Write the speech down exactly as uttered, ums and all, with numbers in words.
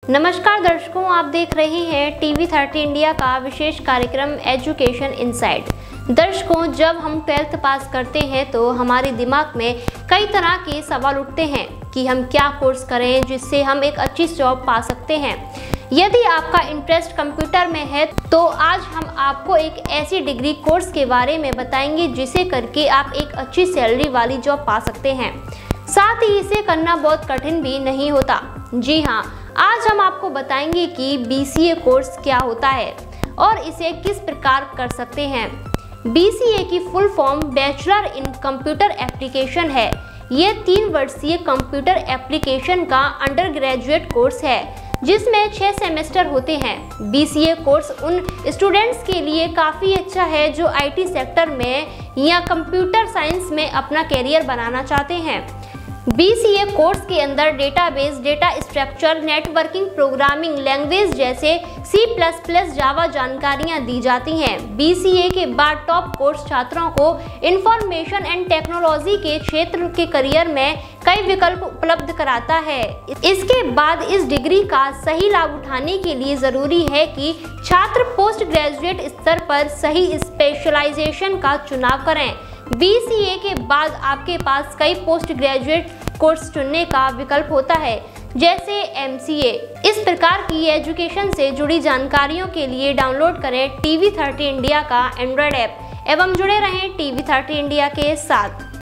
नमस्कार दर्शकों, आप देख रहे हैं टीवी थर्टी इंडिया का विशेष कार्यक्रम एजुकेशन इनसाइट। दर्शकों, जब हम ट्वेल्थ पास करते हैं तो हमारे दिमाग में कई तरह के सवाल उठते हैं कि हम क्या कोर्स करें जिससे हम एक अच्छी जॉब पा सकते हैं। यदि आपका इंटरेस्ट कंप्यूटर में है तो आज हम आपको एक ऐसी डिग्री कोर्स के बारे में बताएंगे जिसे करके आप एक अच्छी सैलरी वाली जॉब पा सकते हैं। साथ ही इसे करना बहुत कठिन भी नहीं होता। जी हाँ, आज हम आपको बताएंगे कि बी सी ए कोर्स क्या होता है और इसे किस प्रकार कर सकते हैं। बी सी ए की full form bachelor in computer application है। ये तीन वर्षीय कंप्यूटर एप्लीकेशन का अंडर ग्रेजुएट कोर्स है जिसमें छः सेमेस्टर होते हैं। बी सी ए कोर्स उन स्टूडेंट्स के लिए काफ़ी अच्छा है जो आई टी सेक्टर में या कंप्यूटर साइंस में अपना कैरियर बनाना चाहते हैं। बी सी ए कोर्स के अंदर database, data structure, networking, programming language जैसे सी प्लस प्लस, जावा जानकारियां दी जाती हैं। बी सी ए के बाद टॉप कोर्स छात्रों को इंफॉर्मेशन एंड टेक्नोलॉजी के क्षेत्र के करियर में कई विकल्प उपलब्ध कराता है। इसके बाद इस डिग्री का सही लाभ उठाने के लिए ज़रूरी है कि छात्र पोस्ट ग्रेजुएट स्तर पर सही स्पेशलाइजेशन का चुनाव करें। बी सी ए के बाद आपके पास कई पोस्ट ग्रेजुएट कोर्स चुनने का विकल्प होता है जैसे एम सी ए। इस प्रकार की एजुकेशन से जुड़ी जानकारियों के लिए डाउनलोड करें टीवी थर्टी इंडिया का एंड्रॉयड ऐप एवं जुड़े रहें टीवी थर्टी इंडिया के साथ।